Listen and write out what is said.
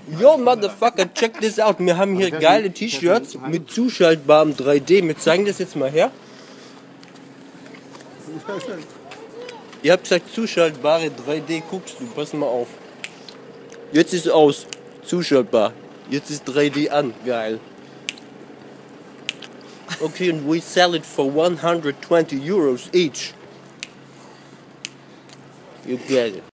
Yo, Motherfucker, check this out. Wir haben hier geile T-Shirts mit zuschaltbarem 3D. Wir zeigen das jetzt mal her. Ihr habt gesagt, zuschaltbare 3D. Guckst du, pass mal auf. Jetzt ist aus. Zuschaltbar. Jetzt ist 3D an. Geil. Okay, and we sell it for 120 euros each. You get it.